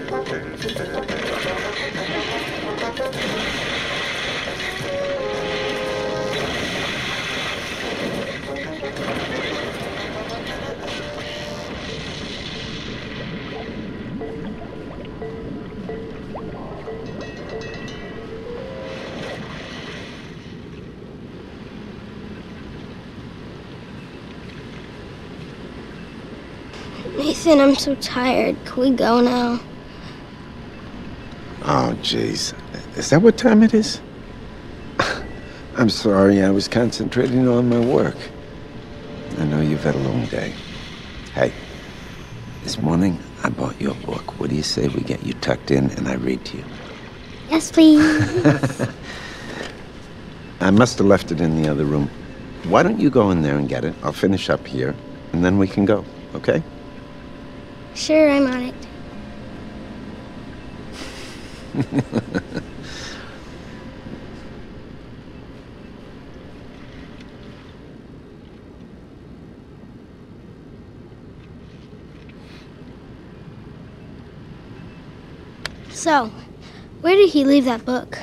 Nathan, I'm so tired. Can we go now? Oh, jeez. Is that what time it is? I'm sorry, I was concentrating on my work. I know you've had a long day. Hey, this morning I bought you a book. What do you say we get you tucked in and I read to you? Yes, please. I must have left it in the other room. Why don't you go in there and get it? I'll finish up here, and then we can go, okay? Sure, I'm on it. So, where did he leave that book?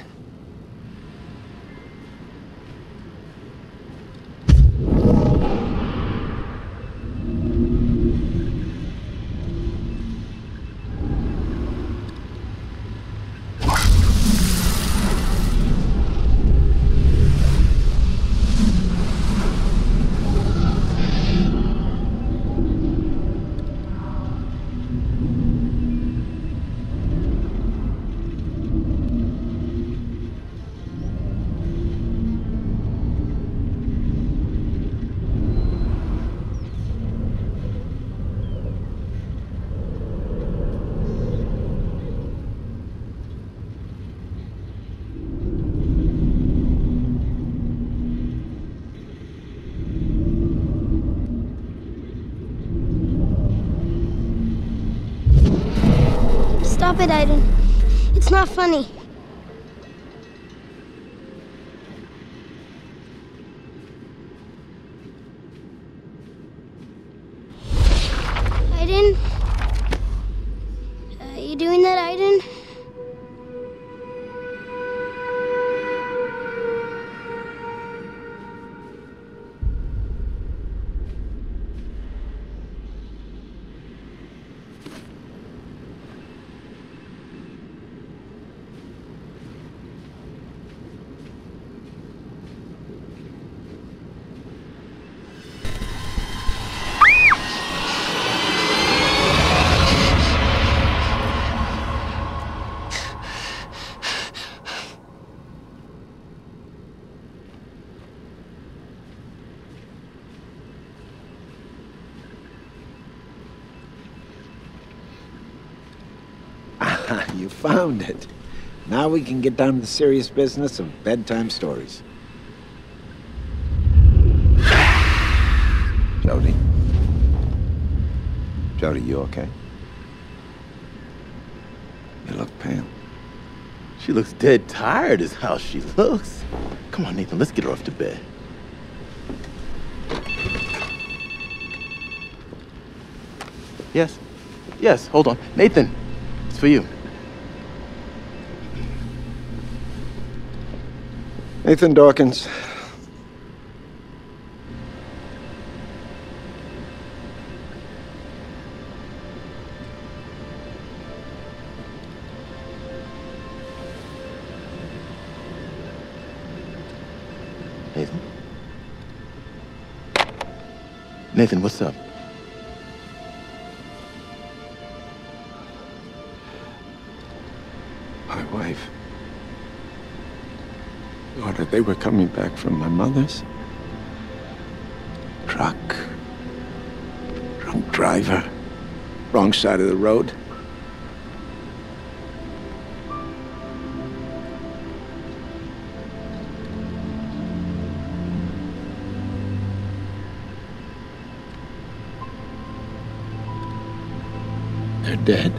Stop it, Aiden. It's not funny. Aiden? You doing that, Aiden? You found it. Now we can get down to the serious business of bedtime stories. Jody? Jody, you okay? You look pale. She looks dead tired is how she looks. Come on, Nathan, let's get her off to bed. Yes? Yes, hold on. Nathan, it's for you. Nathan Dawkins. Nathan? Nathan, what's up? My wife. Daughter, they were coming back from my mother's. Truck. Drunk driver. Wrong side of the road. They're dead.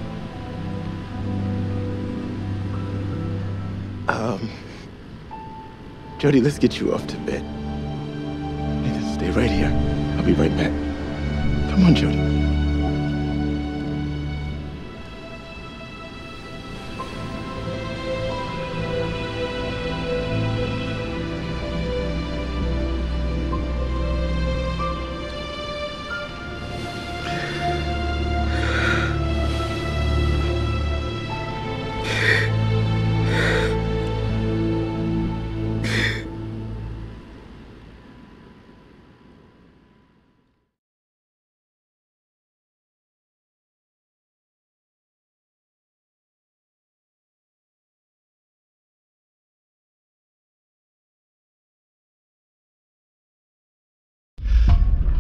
Jody, let's get you off to bed. Nathan, stay right here. I'll be right back. Come on, Jody.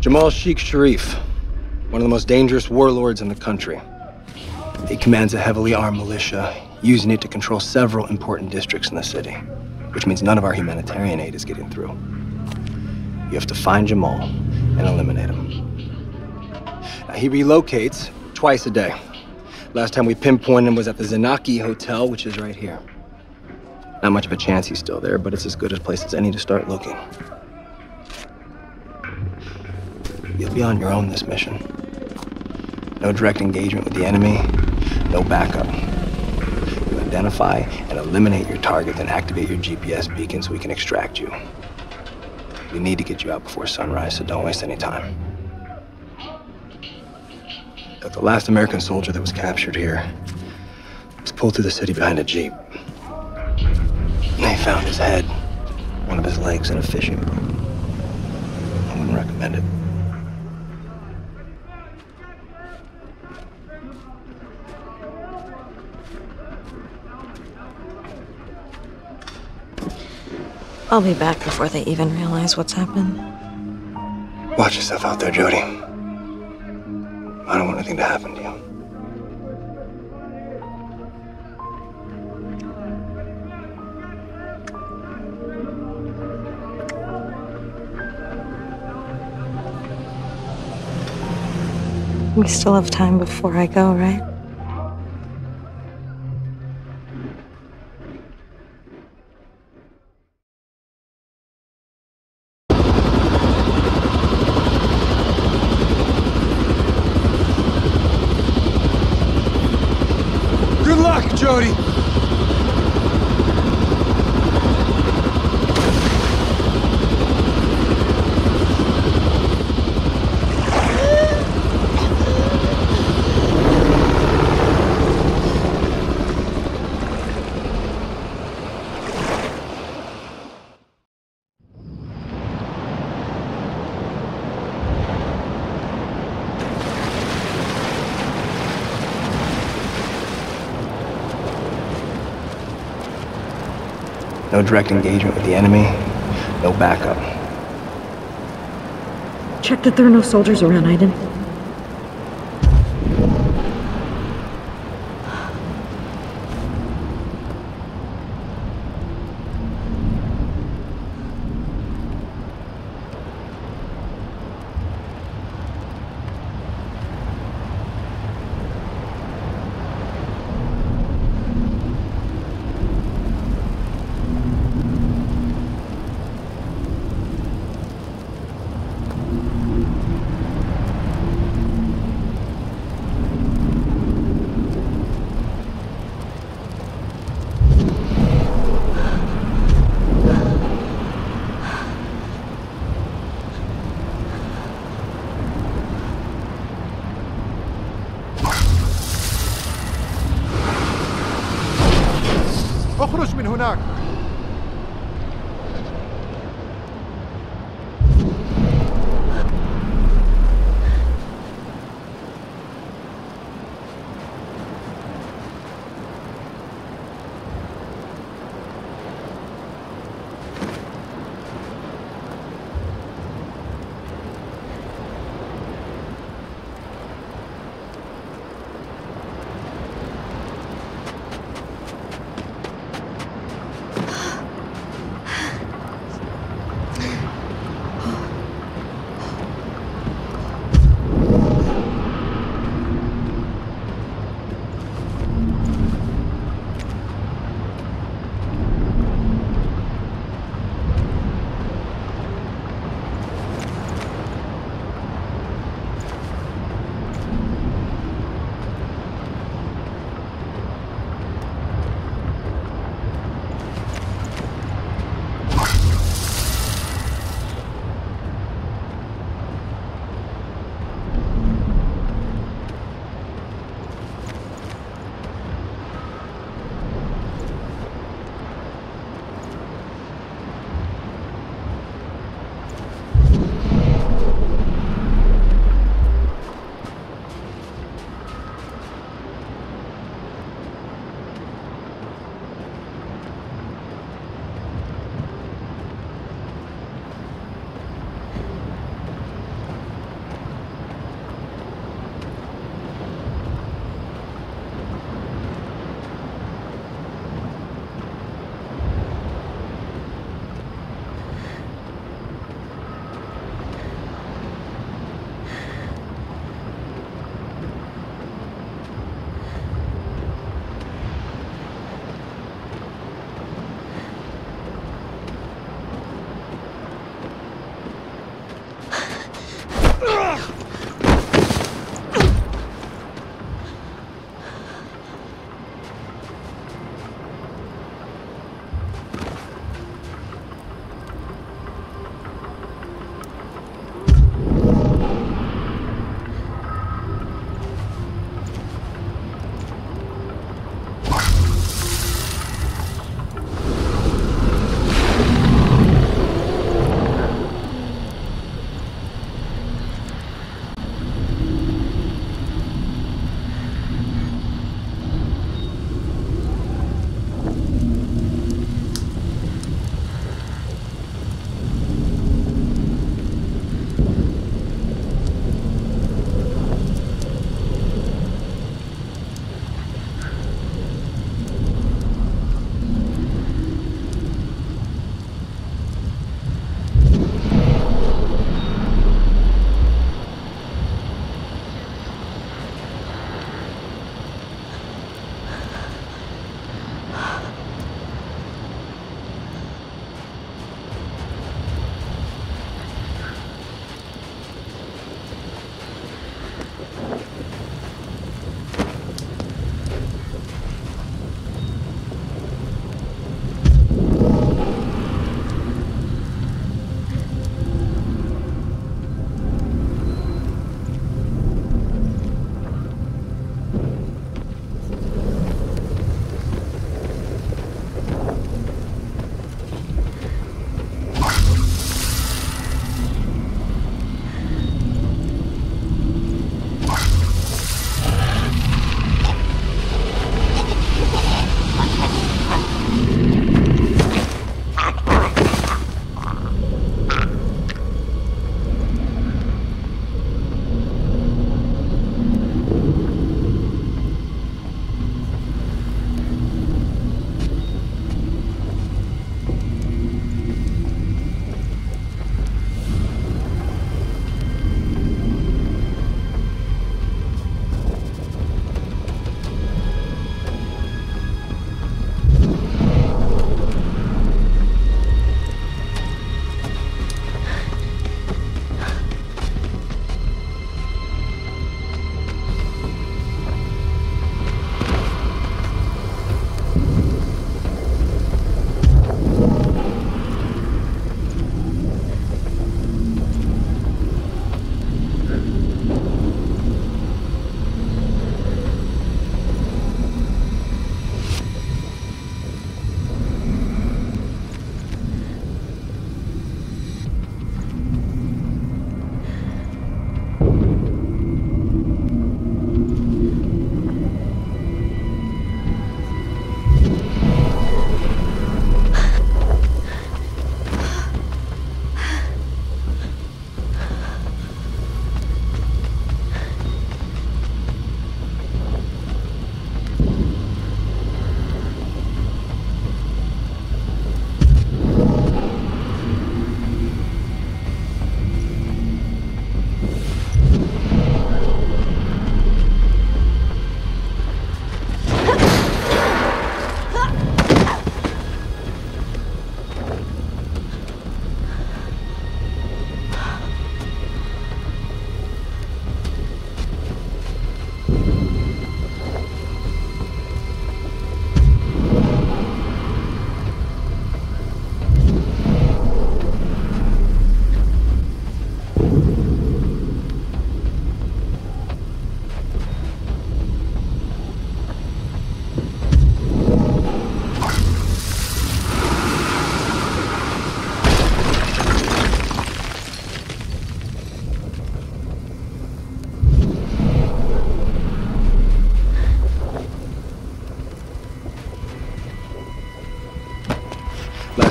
Jamal Sheikh Sharif, one of the most dangerous warlords in the country. He commands a heavily armed militia, using it to control several important districts in the city, which means none of our humanitarian aid is getting through. You have to find Jamal and eliminate him. Now, he relocates twice a day. Last time we pinpointed him was at the Zanaki Hotel, which is right here. Not much of a chance he's still there, but it's as good a place as any to start looking. You'll be on your own this mission. No direct engagement with the enemy, no backup. You identify and eliminate your target, then activate your GPS beacon so we can extract you. We need to get you out before sunrise, so don't waste any time. Look, the last American soldier that was captured here was pulled through the city behind a Jeep. They found his head, one of his legs in a fishing boat. I wouldn't recommend it. I'll be back before they even realize what's happened. Watch yourself out there, Jody. I don't want anything to happen to you. We still have time before I go, right? Good luck, Jody! No direct engagement with the enemy, no backup. Check that there are no soldiers around, Aiden. اخرج من هناك.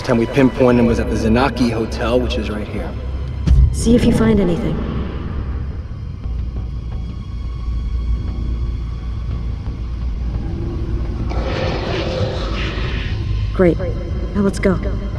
Last time we pinpointed was at the Zanaki Hotel, which is right here. See if you find anything. Great. Now let's go.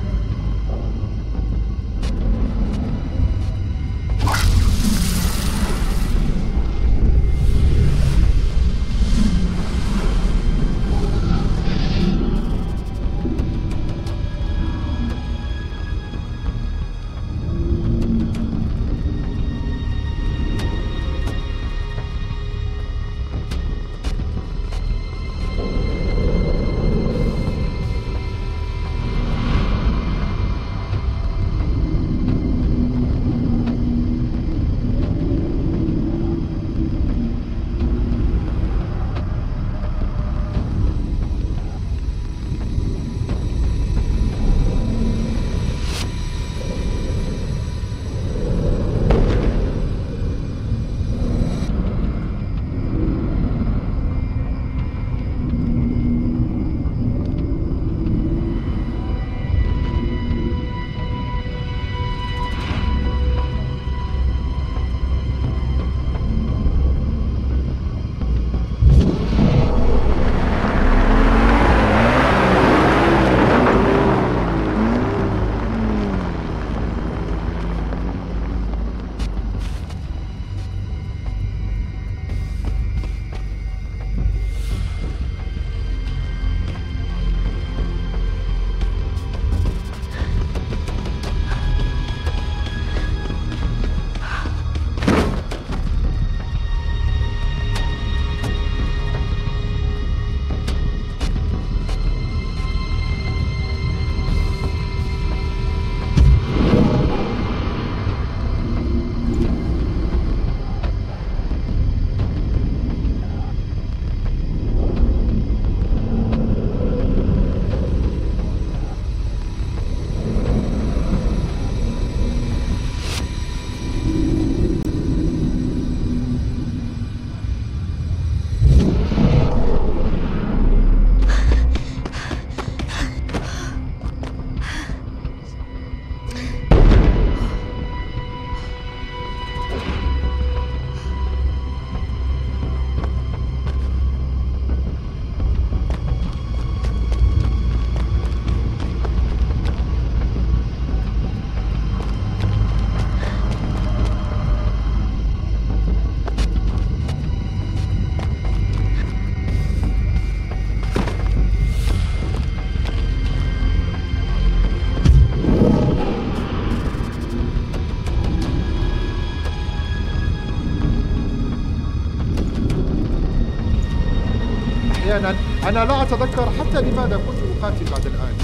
أحيانا أنا لا أتذكر حتى لماذا كنت أقاتل بعد الآن.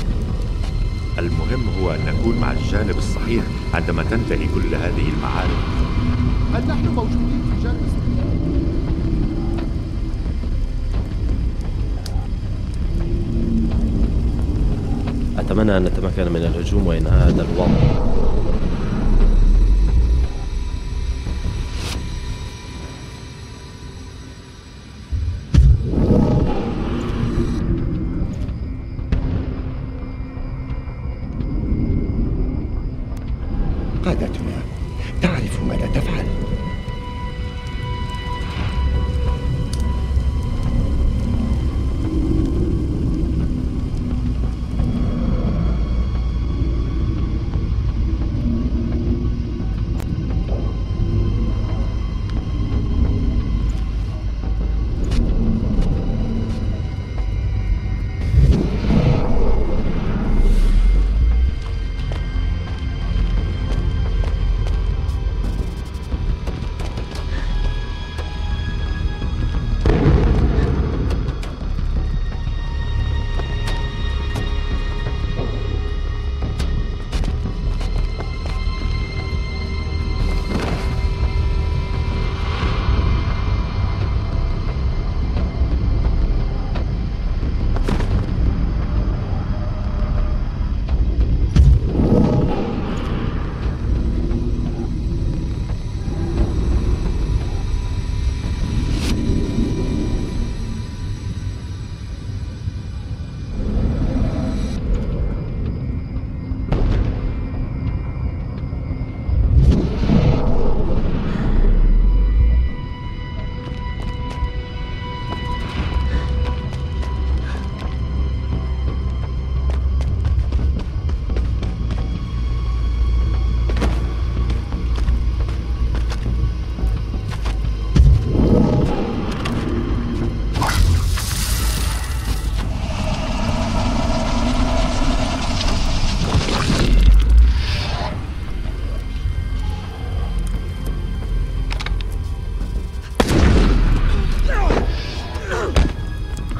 المهم هو أن نكون مع الجانب الصحيح عندما تنتهي كل هذه المعارك. هل نحن موجودين في الجانب الصحيح؟ أتمنى أن نتمكن من الهجوم وإنهاء هذا الوضع. قادتنا تعرف ماذا تفعل.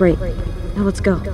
Great. Now let's go.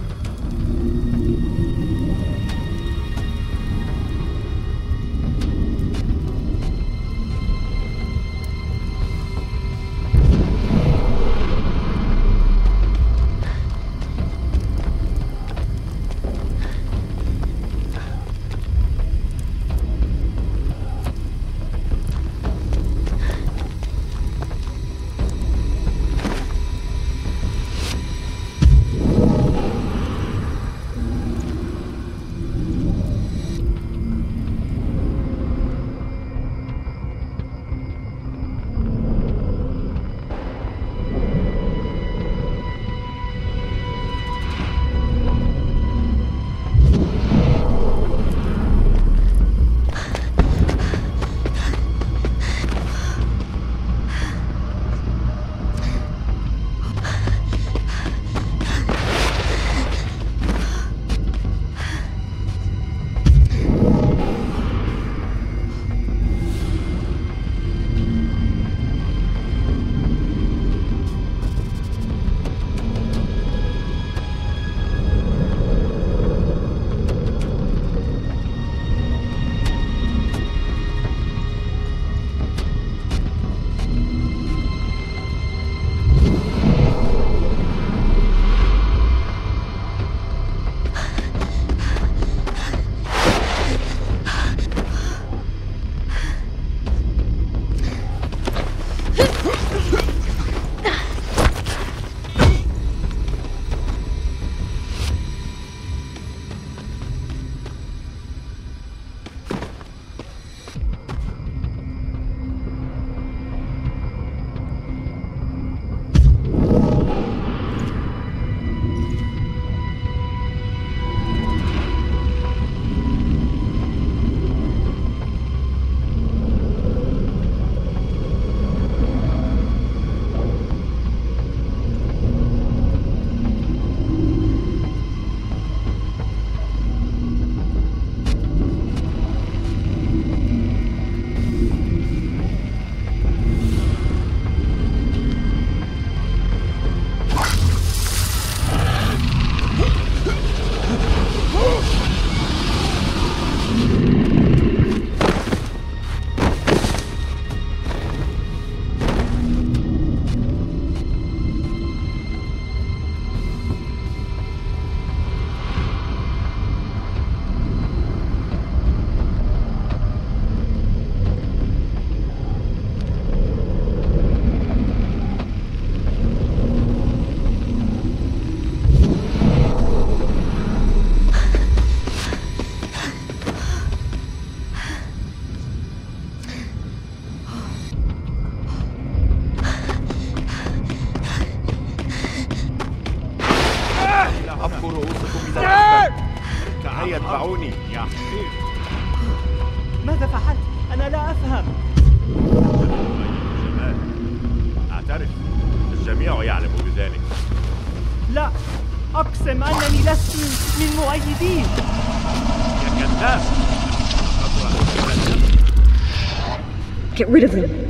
يتبعوني يا حقير. ماذا فعلت؟ أنا لا أفهم. جمال، أعترف الجميع يعلم بذلك. لا، أقسم أنني لست من مؤيدين. يا كذاب. Get rid of them.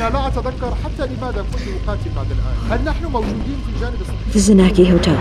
أنا لا أتذكر حتى لماذا كنت أقاتل بعد الآن. هل نحن موجودين في الجانب الصحيح؟ The Zanaki Hotel.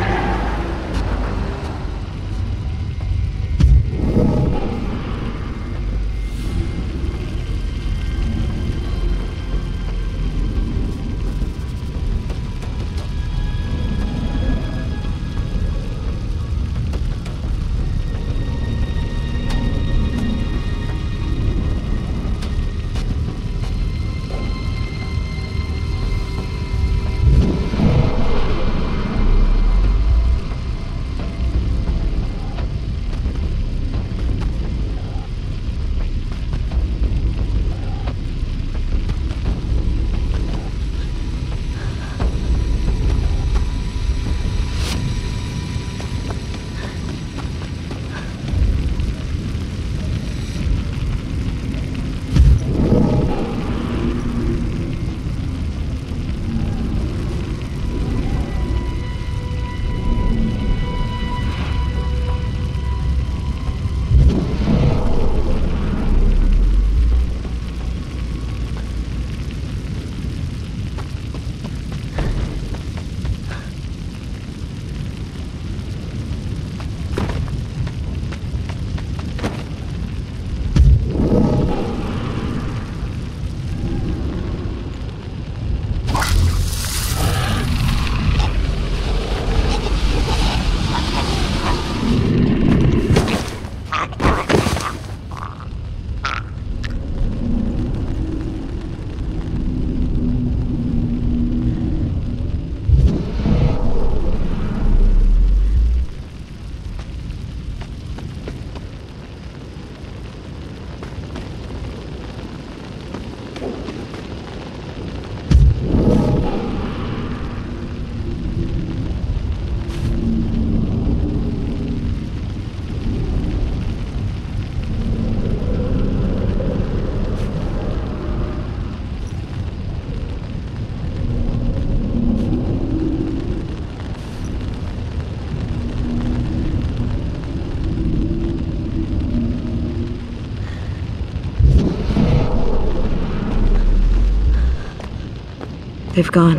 They've gone.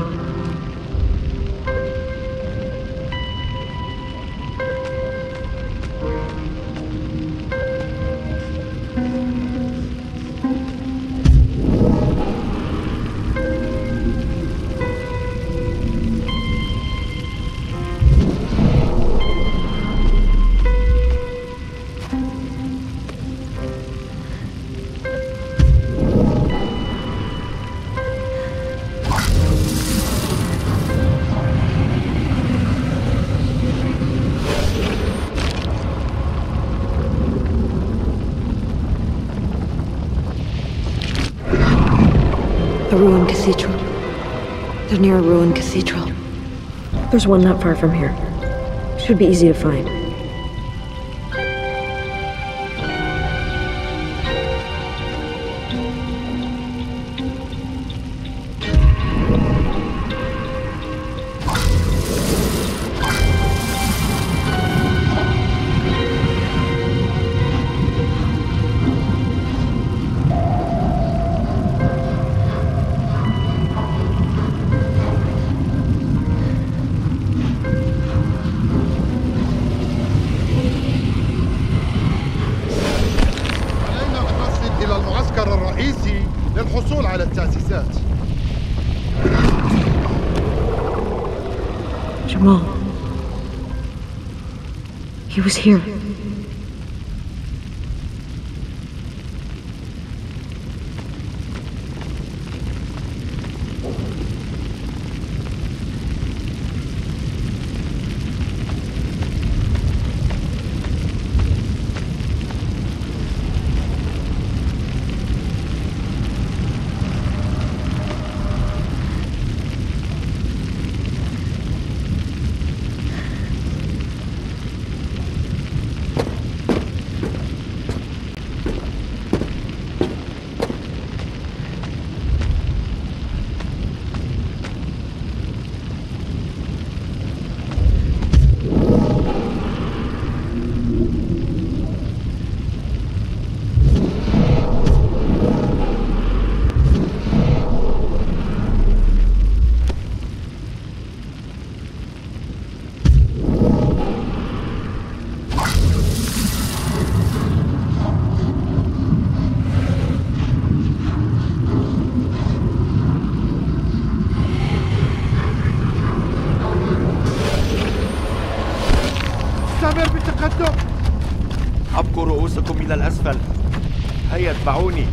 A ruined cathedral. They're near a ruined cathedral. There's one not far from here. Should be easy to find. للحصول على التأسيسات. Jamal. He was here. أسفل. هيا اتبعوني.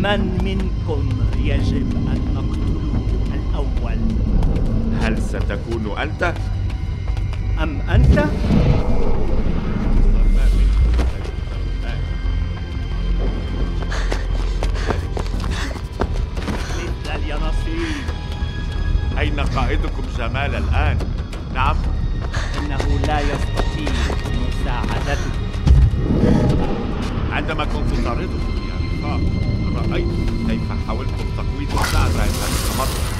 من منكم يجب أن نقتله الأول؟ هل ستكون أنت؟ أم أنت؟ مثل اليانصيب. أين قائدكم جمال الآن؟ نعم؟ إنه لا يستطيع مساعدتكم. عندما كنت طاردكم يا رفاق رأيت كيف حاولتم تقويض الساعة هذه المرة.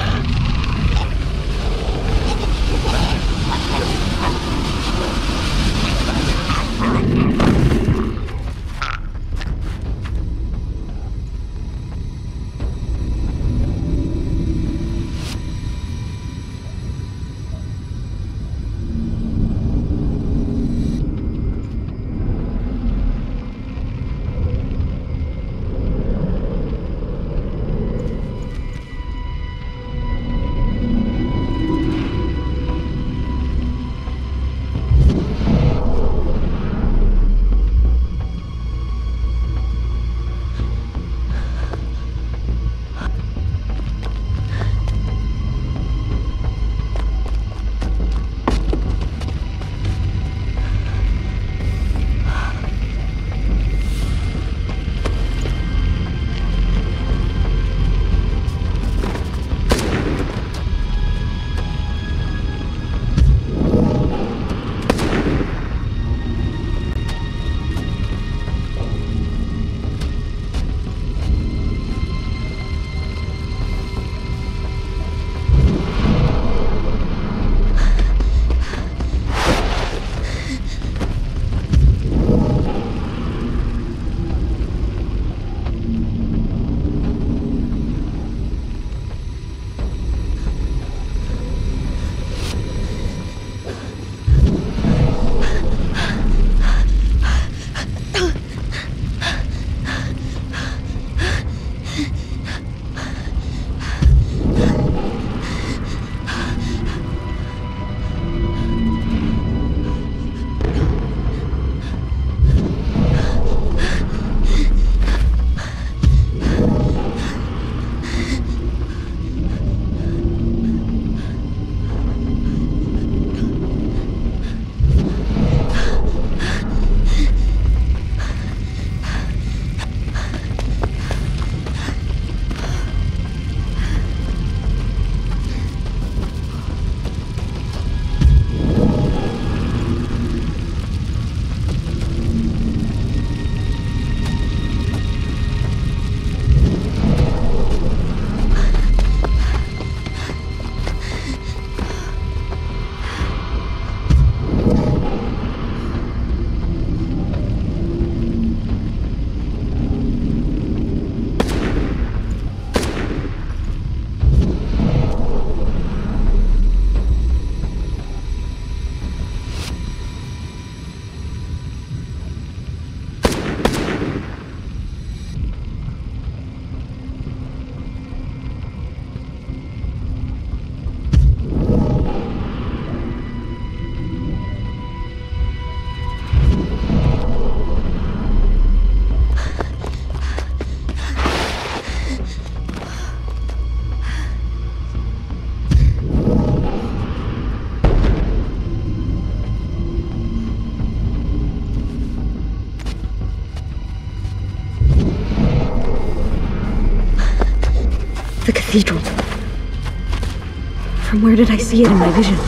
The cathedral. From where did I see it in my vision?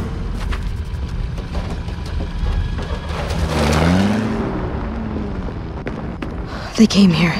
They came here.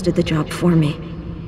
did the job for me.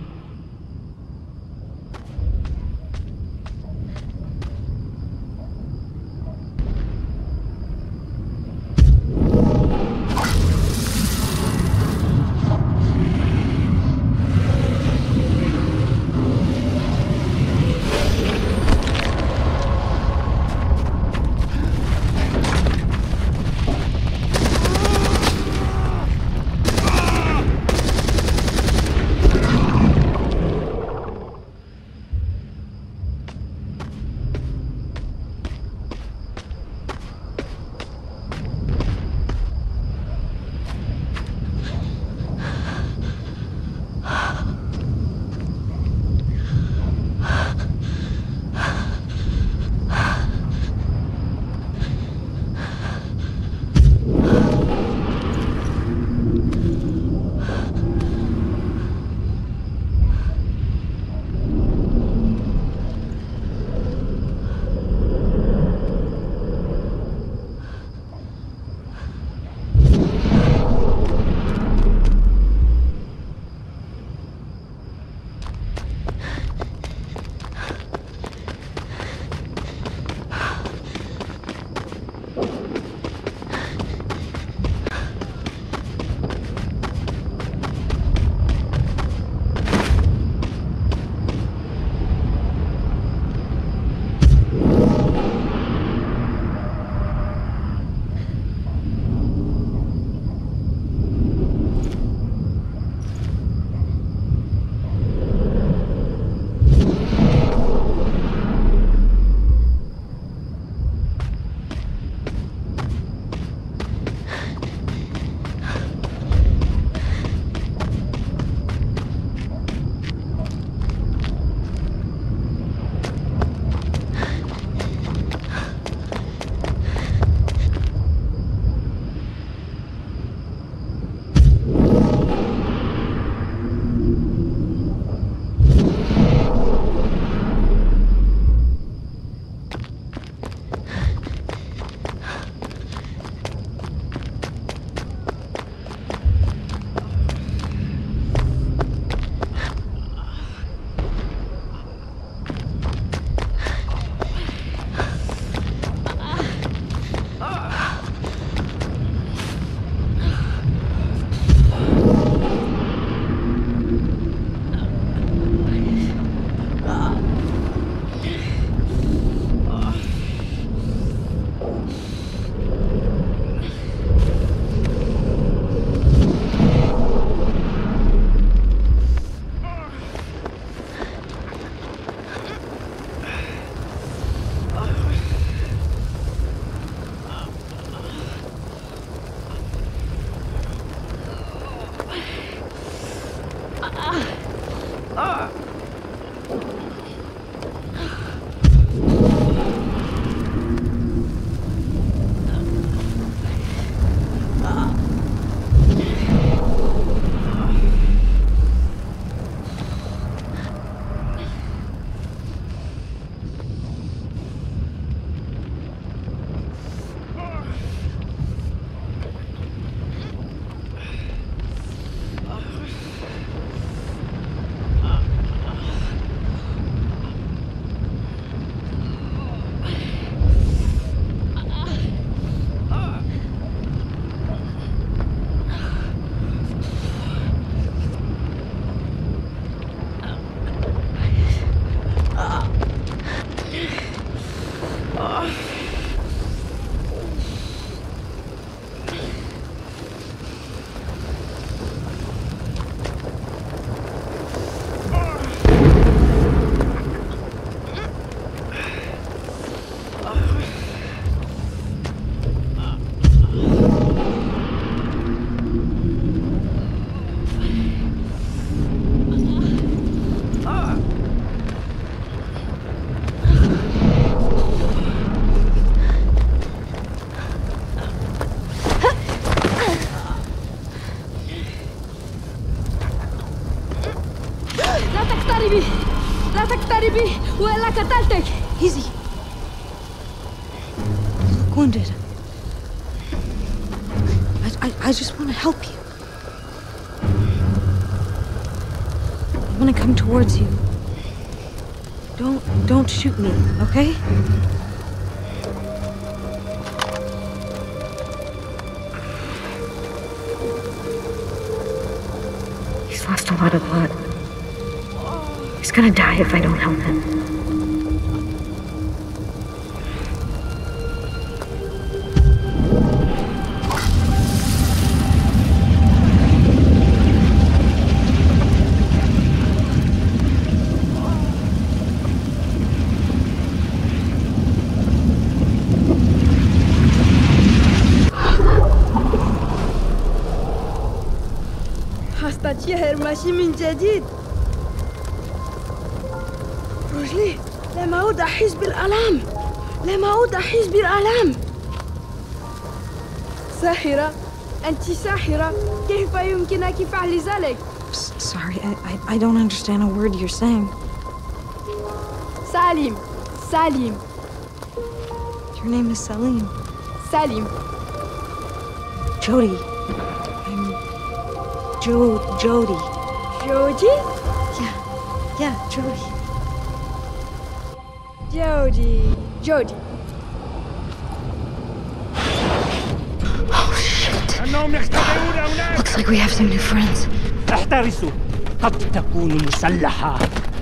ولا قتلتك. Easy. You look wounded. I just want to help you. I'm gonna come towards you. Don't shoot me, okay? He's lost a lot of blood. He's gonna die if I don't help him. هستتشهر ماشي من جديد. رجلي لم أعود أحس بالآلام. لم أعود أحس بالآلام. ساحرة، أنت ساحرة. كيف يمكنك فعل ذلك؟ Sorry, I don't understand a word you're saying. Salim. Salim. Your name is Salim. Salim. Jody. Jody. Jody? Yeah, Jody. Jody. Oh, shit. Looks like we have some new friends. احترسوا، قد تكون مسلحة.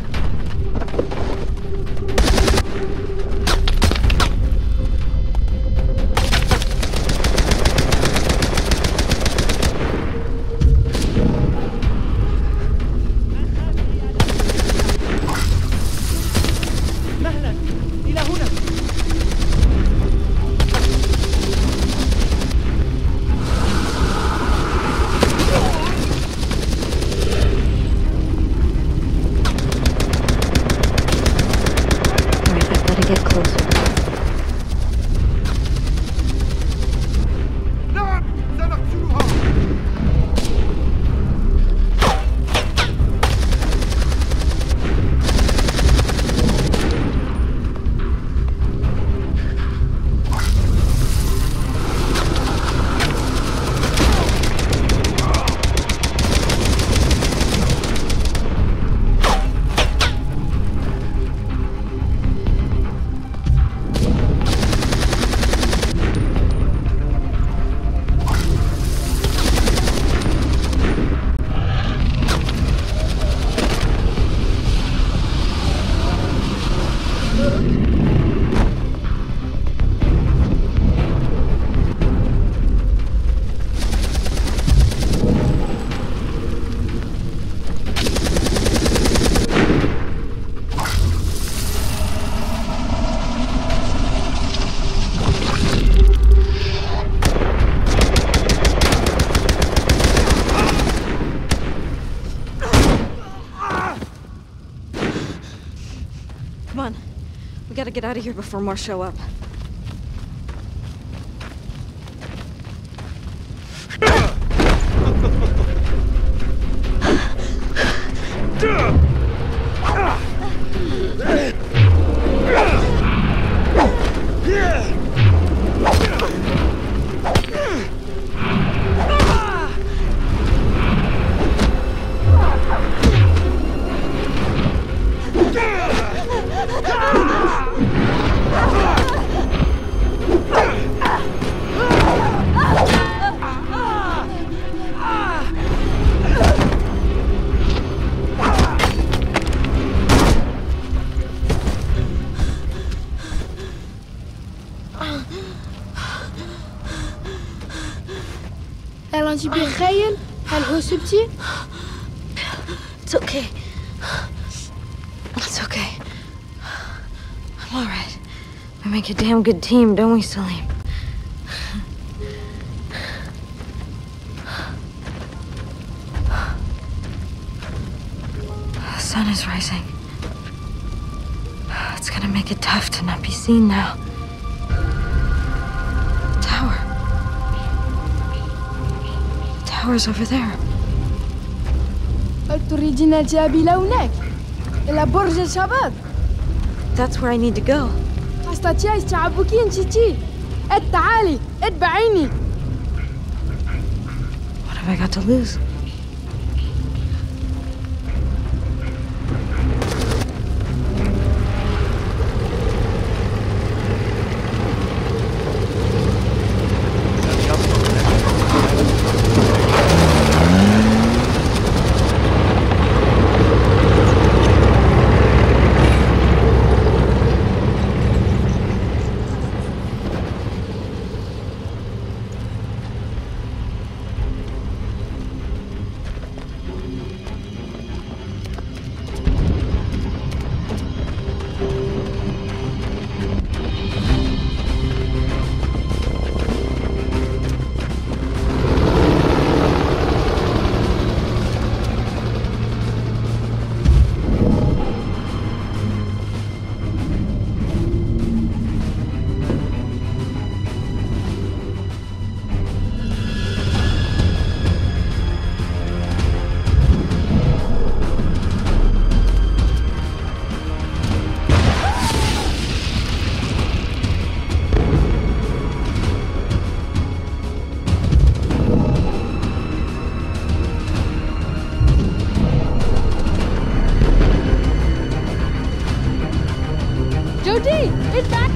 Come on. We gotta get out of here before more show up. أنت بخير؟ هل أصبتي؟ It's okay. It's okay. I'm all right. We make a damn good team, don't we, Salim? The sun is rising. It's gonna make it tough to not be seen now. The tower. The tower's over there. هل تريدين الذهاب إلى هناك؟ إلى برج الشباب؟ That's where I need to go. أستطيع استيعابك تيتي. تعالي اتبعيني. What have I got to lose? جودي اتبع.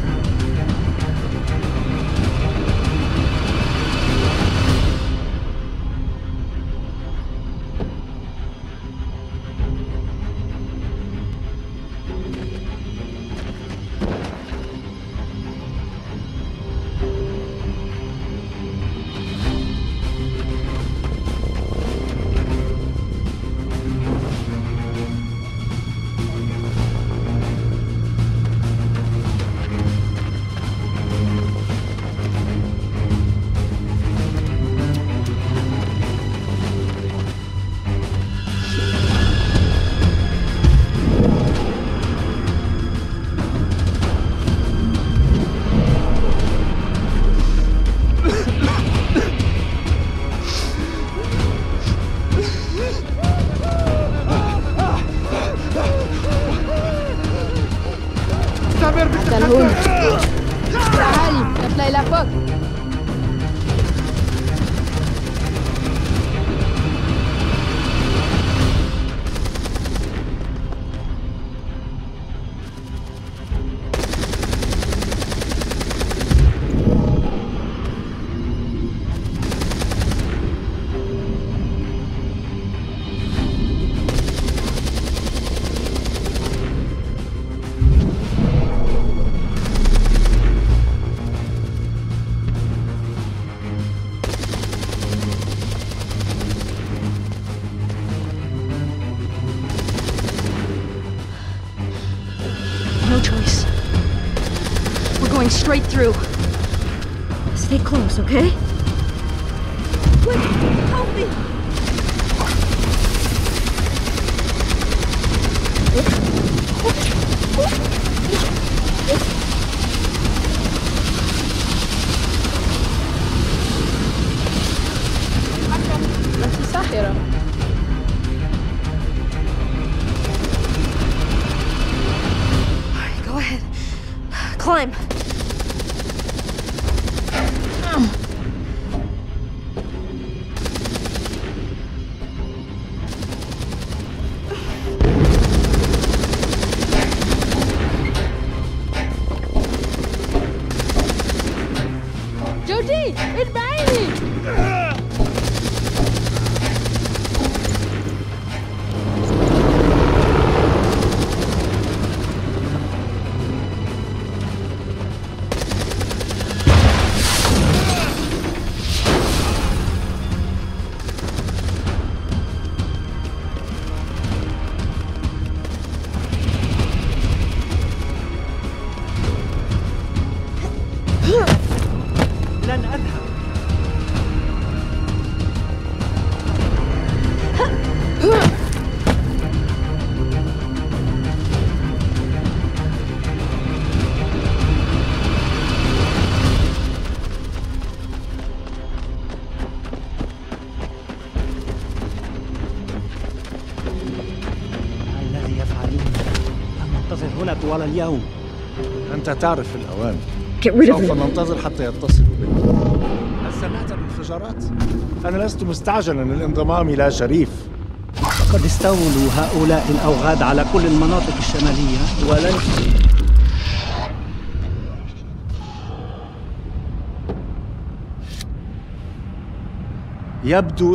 هون تعالي نطلع لفوق. Straight through. Stay close, okay? Quick, help me! أنت ساحرة. Go ahead. Climb. جودي اتبعيني. لن أذهب. الذي يفعلون؟ لن ننتظر هنا طوال اليوم. أنت تعرف الأوامر. Get rid of سوف him. ننتظر حتى يتصلوا بنا. هل سمعت بالانفجارات؟ أنا لست مستعجلا للانضمام إلى شريف. قد استولوا هؤلاء الأوغاد على كل المناطق الشمالية ولن يبدو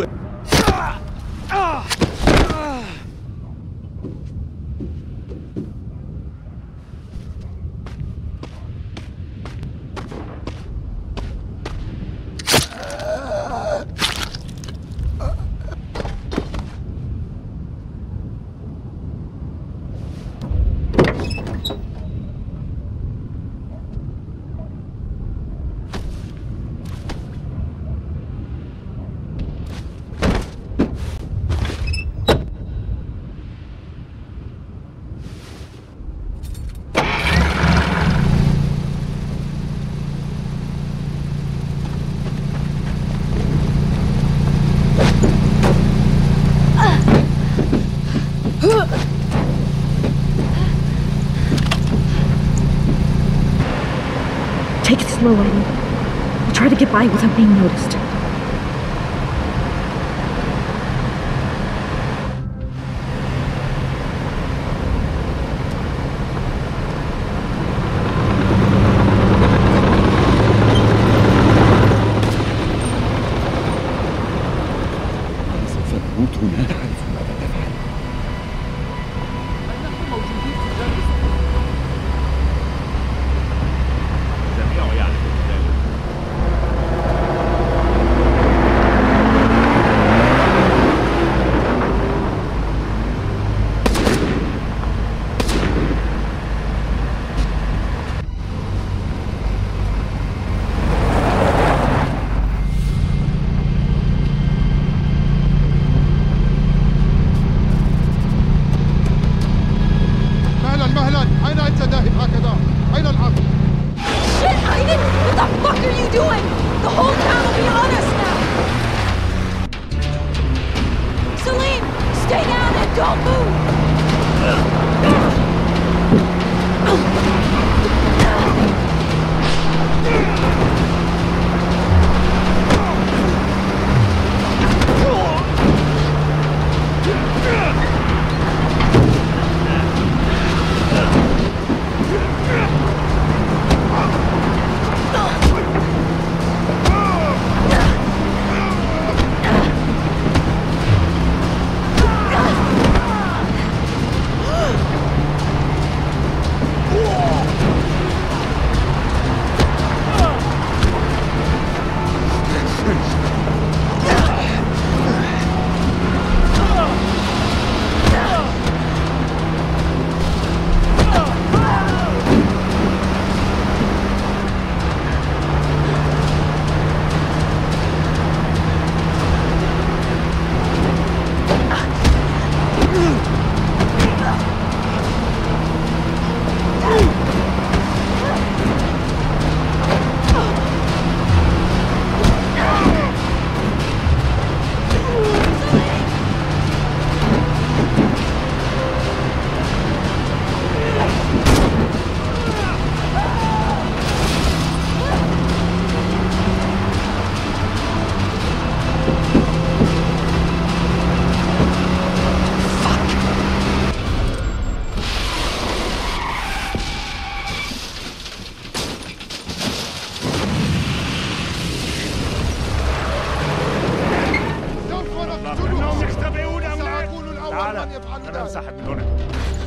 Take it slow, Ellie. We'll try to get by without being noticed.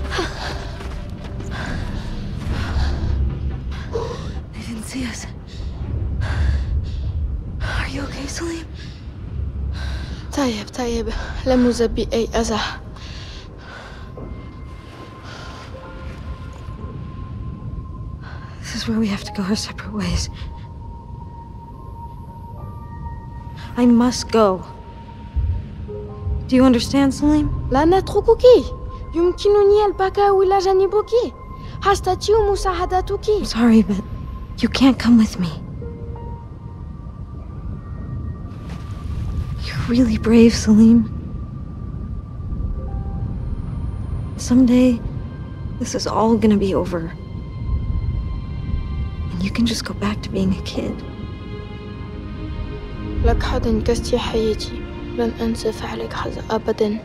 They didn't see us. Are you okay, Salim? طيب لم يصب بي أي أذى. This is where we have to go our separate ways. I must go. Do you understand, Salim? لا نتركك. يمكنني البقاء إلى جانبك. أستطيع مساعدتك. I'm sorry, but you can't come with me. You're really brave, Salim. Someday, this is all gonna be over. And you can just go back to being a kid. لقد أنقذت حياتي. لن أنسى فعلك هذا أبداً.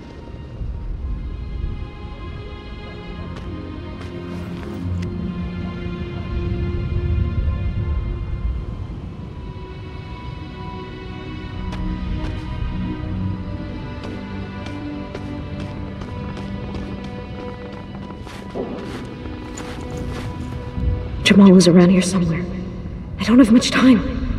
Jamal was around here somewhere. I don't have much time.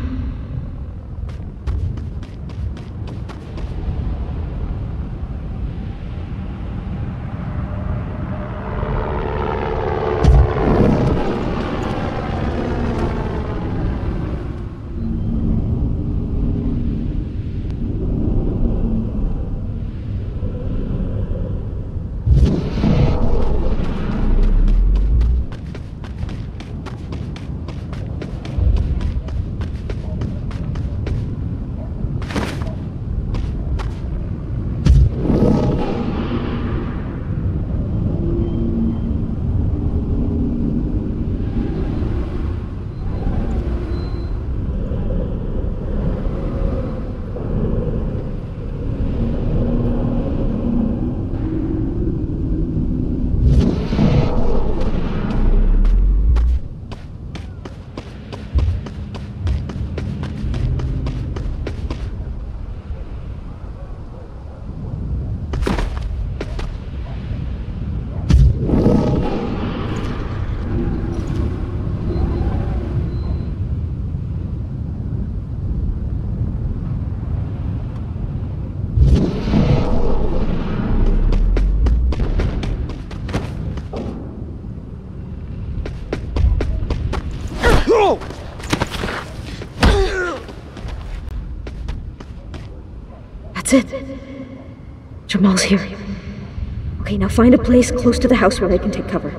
That's it. Jamal's here. Okay, now find a place close to the house where they can take cover.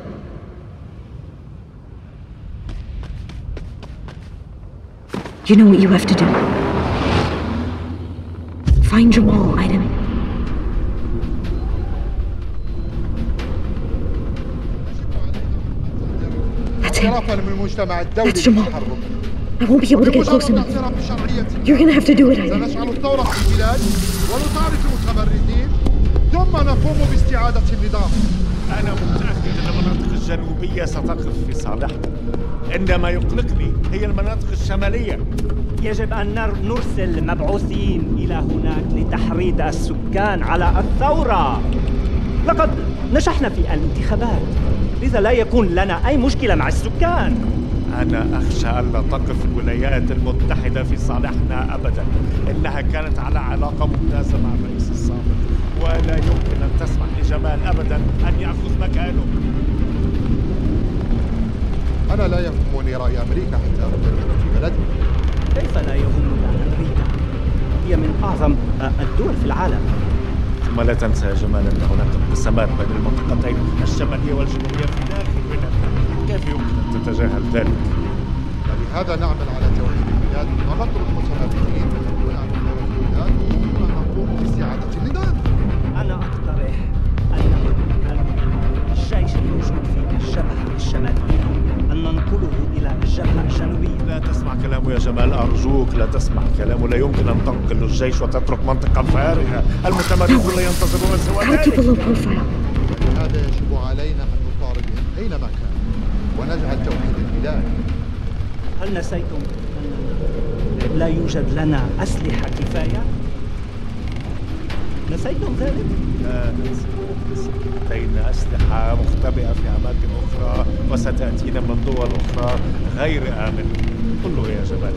You know what you have to do. Find Jamal, Aiden. That's him. That's Jamal. I won't be able to get close enough. You're gonna have to do it, Aiden. سنشعل الثورة في البلاد ونطارد المتمردين ثم نقوم باستعادة النظام. أنا متأكد أن المناطق الجنوبية ستقف في صالحنا. عندما يقلقني هي المناطق الشمالية. يجب أن نرسل مبعوثين إلى هناك لتحريض السكان على الثورة. لقد نجحنا في الانتخابات، لذا لا يكون لنا أي مشكلة مع السكان. أنا أخشى ألا تقف الولايات المتحدة في صالحنا أبداً. إنها كانت على علاقة ممتازة مع الرئيس السابق، ولا يمكن أن تسمح لجمال أبداً أن يأخذ مكانه. أنا لا يهمني رأي أمريكا حتى أتدخل في بلدي. كيف لا يهمنا أمريكا؟ هي من أعظم الدول في العالم. ثم لا تنسى يا جمال أن هناك انقسامات بين المنطقتين الشمالية والجنوبية في داخل بلادنا. كيف يمكن أن تتجاهل ذلك؟ ولهذا نعمل على توحيد البلاد ونطرد المتمردين ونعمل على البلاد ثم نقوم باستعادة النظام. أنا أقترح أن الجيش الموجود في الجبهة الشمالية أن ننقله إلى الجبهة الجنوبية. لا تسمع كلامه يا جمال، أرجوك لا تسمع كلامه. لا يمكن أن تنقل الجيش وتترك منطقة فارغة. المتمردون لا ينتظرون سوى ذلك. لهذا يجب علينا أن نطاردهم أينما كان ونجعل توحيد البلاد. هل نسيتم أن لا يوجد لنا أسلحة كفاية؟ نسيتم ذلك؟ لا ننسى. لدينا أسلحة مختبئة في أماكن أخرى وستأتينا من دول أخرى غير آمنة. قل له يا جمال.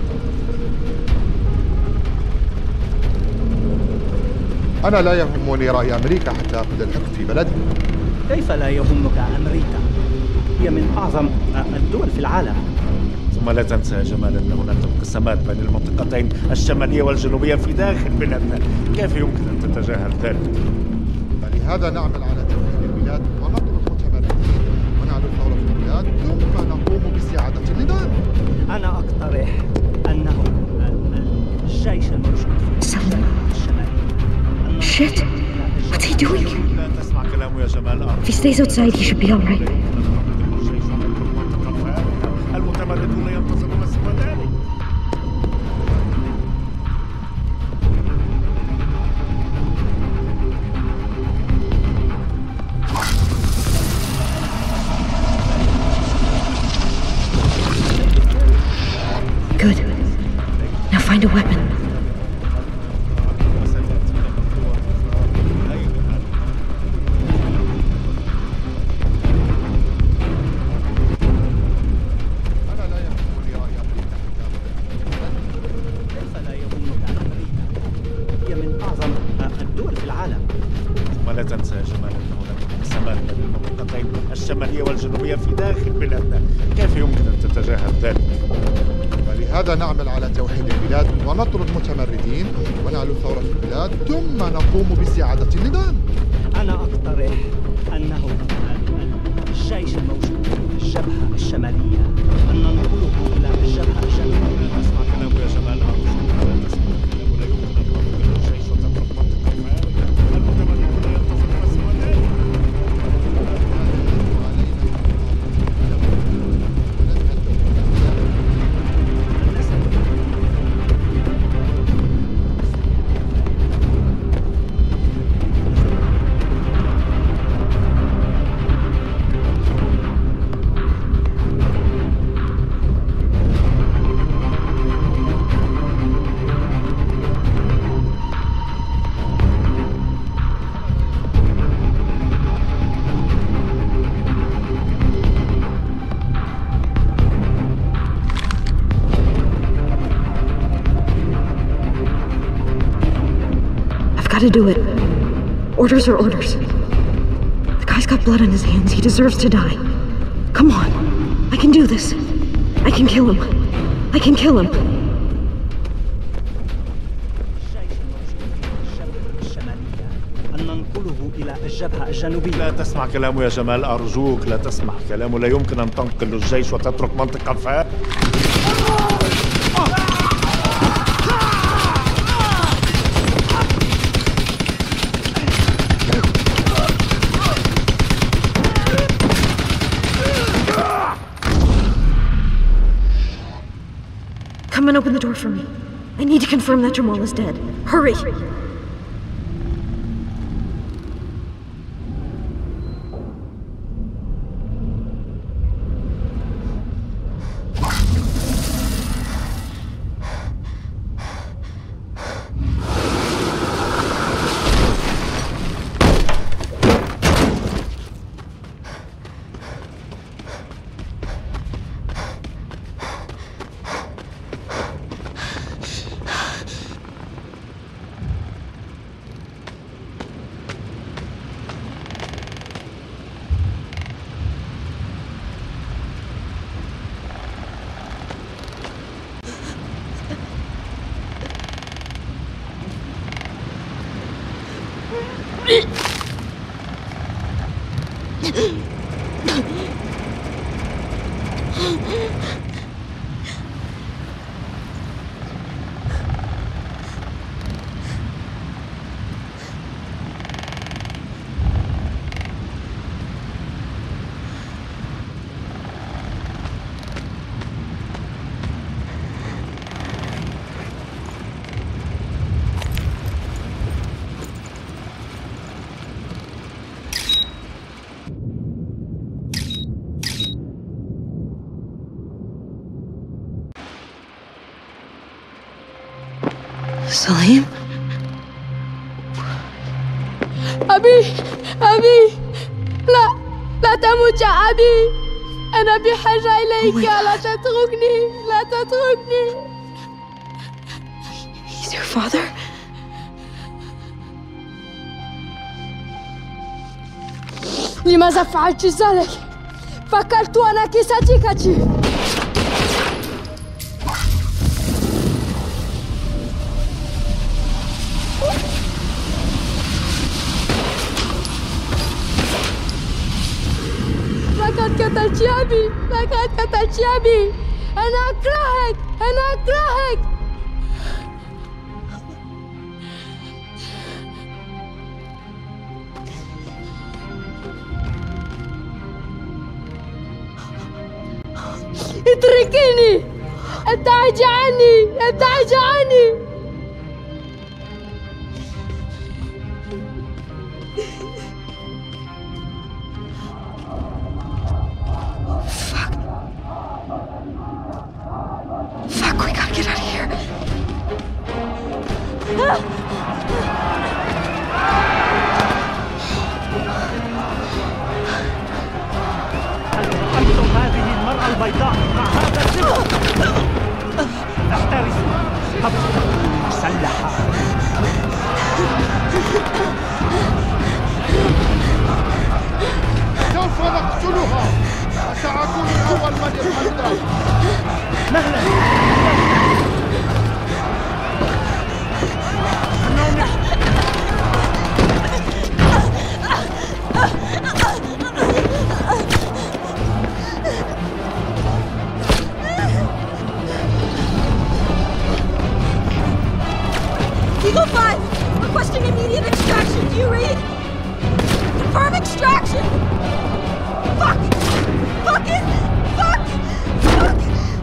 أنا لا يهمني رأي أمريكا حتى أخذ الحكم في بلدي. كيف لا يهمك أمريكا؟ هي من أعظم الدول في العالم. ثم لا تنسى يا جمال أن هناك انقسامات بين المنطقتين الشمالية والجنوبية في داخل بلادنا. كيف يمكن أن تتجاهل ذلك؟ فلهذا نعمل على توحيد البلاد ونطرد المتمردين ونعلو الثورة في البلاد ثم نقوم باستعادة النظام. أنا أقترح أنه الجيش الموجود في الشمالية. Shit! What's he doing? لا تسمع كلامه يا جمال. If he stays outside, he should be alright. المتمردون ينتظرون سوى ذلك. Good. Now find a weapon. الشمالية والجنوبية في داخل بلادنا. كيف يمكن أن تتجاهل ذلك؟ ولهذا نعمل على توحيد البلاد ونطرد المتمردين ونعلو الثورة في البلاد ثم نقوم باستعادة النظام. أنا أقترح أنه الجيش الموجود في الجبهة الشمالية أن ننقله إلى الجبهة الجنوبية. اسمع كلامه يا جمال. لا تسمع كلامه. لا يمكن أن تنقل الجيش وتترك منطقة فارغة. المتمردون ينتظرون سوى ذلك. Gotta do it. Orders are orders. The guy's got blood on his hands. He deserves to die. Come on. I can do this. I can kill him. I can kill him. أن ننقله إلى الجبهة الجنوبية. لا تسمع كلامه يا جمال. أرجوك لا تسمع كلامه. لا يمكن أن تنقل الجيش وتترك منطقة فارغة. Come and open the door for me. I need to confirm that Jamal is dead. Hurry! Salim? أبي أبي لا تموت يا أبي أنا بحاجة إليك لا تتركني لا تتركني He's your father? لماذا فعلت ذلك؟ فكرت أنك صديقتي لقد قتلت أبي لقد قتلت أبي أنا أكرهك أنا أكرهك اتركيني ابتعدي عني ابتعدي عني Fuck, we gotta get out of here. أنتم هذه المرأة البيضاء مع هذا الزفت احترسوا قبل مسلحة سوف نقتلها وسأكون أول من يفعل ذلك مهلا Eagle 5, requesting immediate extraction. Do you read? Confirm extraction. Fuck! Fuck it! Fuck! Fuck!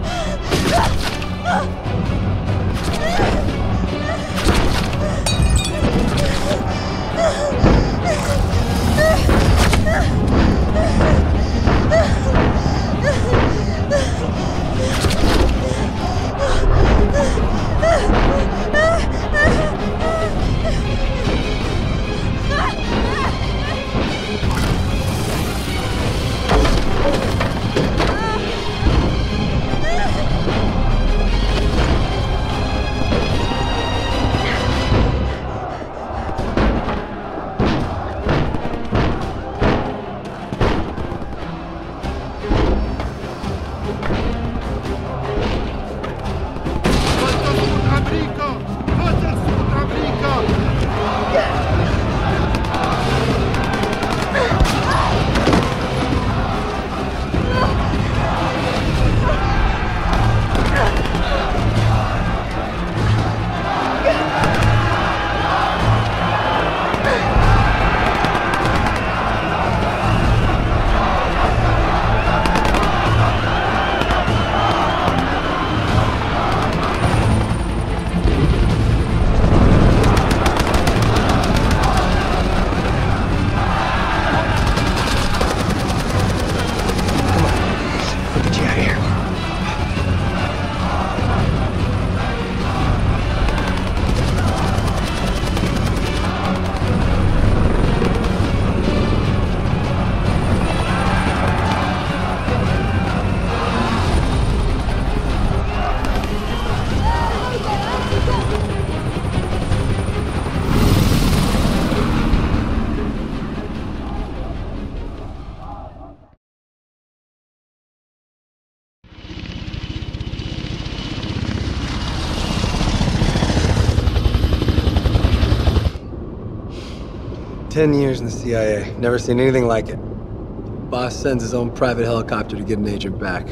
"10 years in the CIA. Never seen anything like it. Boss sends his own private helicopter to get an agent back.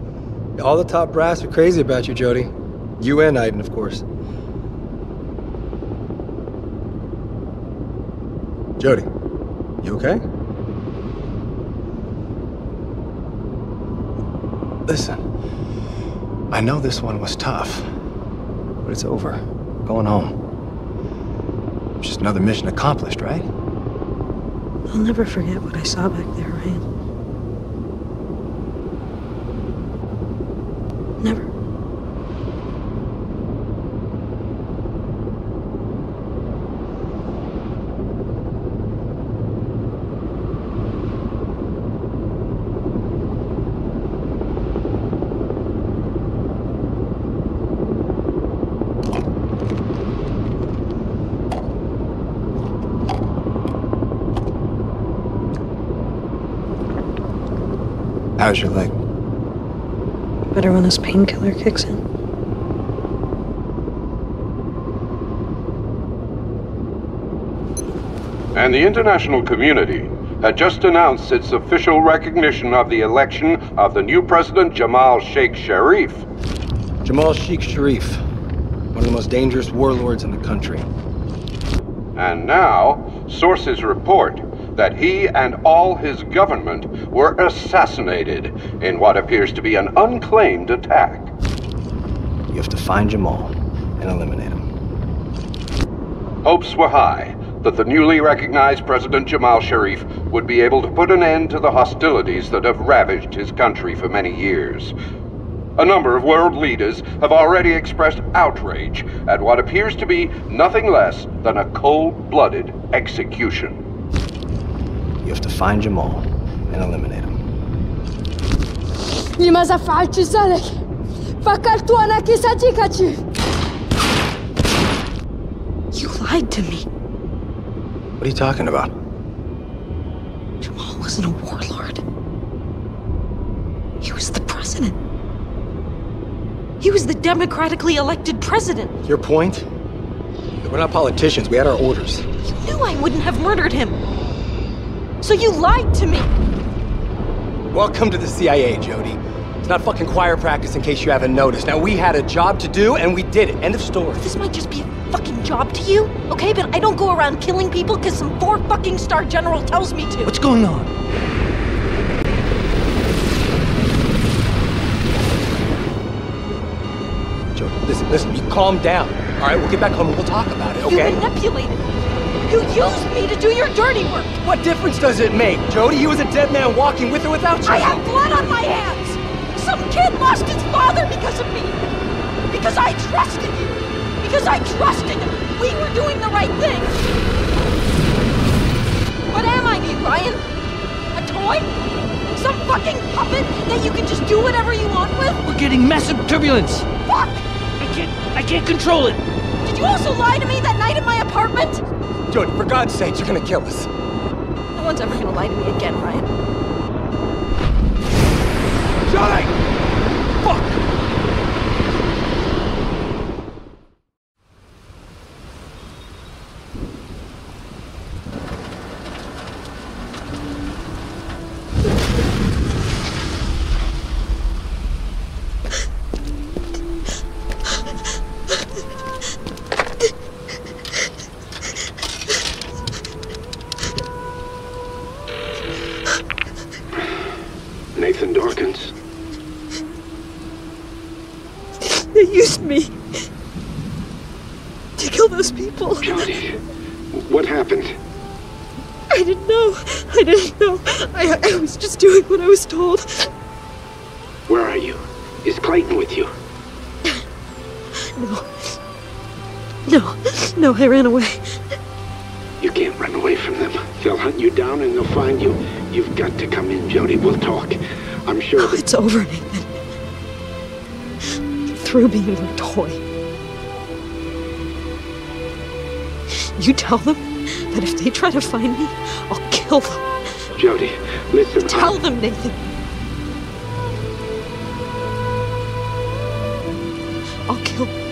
All the top brass are crazy about you, Jody. You and Aiden, of course. Jody, you okay? Listen, I know this one was tough, but it's over. Going home. Just another mission accomplished, right? I'll never forget what I saw back there, Ryan. Never. How's your leg? Better when this painkiller kicks in. And the international community had just announced its official recognition of the election of the new president, Jamal Sheikh Sharif. Jamal Sheikh Sharif, one of the most dangerous warlords in the country. And now, sources report that he and all his government were assassinated in what appears to be an unclaimed attack. You have to find Jamal and eliminate him. Hopes were high that the newly recognized President Jamal Sharif would be able to put an end to the hostilities that have ravaged his country for many years. A number of world leaders have already expressed outrage at what appears to be nothing less than a cold-blooded execution. You have to find Jamal and eliminate him. لماذا فعلت ذلك؟ فكرت أنك ستكتشف. You lied to me. What are you talking about? Jamal wasn't a warlord. He was the president. He was the democratically elected president. Your point? We're not politicians. We had our orders. You knew I wouldn't have murdered him. So you lied to me. Welcome to the CIA, Jody. It's not fucking choir practice in case you haven't noticed. Now, we had a job to do, and we did it. End of story. This might just be a fucking job to you, okay? But I don't go around killing people because some 4-fucking-star general tells me to. What's going on? Jody, listen, you calm down. All right, we'll get back home and we'll talk about it, okay? You manipulated me. You used me to do your dirty work. What difference does it make, Jody? He was a dead man walking with or without you. I have blood on my hands. Some kid lost his father because of me. Because I trusted you. Because I trusted him. We were doing the right thing. What am I to you, Ryan? A toy? Some fucking puppet that you can just do whatever you want with? We're getting massive turbulence. Fuck! I can't control it. Did you also lie to me that night in my apartment? Jody, for God's sake, you're gonna kill us. No one's ever gonna lie to me again, Ryan. Jody! Fuck! Nathan Dawkins. They used me to kill those people. Jody, what happened? I didn't know. I was just doing what I was told. Where are you? Is Clayton with you? No, I ran away. You can't run away from them. They'll hunt you down and they'll find you. You've got to come in, Jody. We'll talk. I'm sure that... It's over, Nathan. Through being a toy. You tell them that if they try to find me, I'll kill them. Jody, listen. Tell them, Nathan. I'll kill them.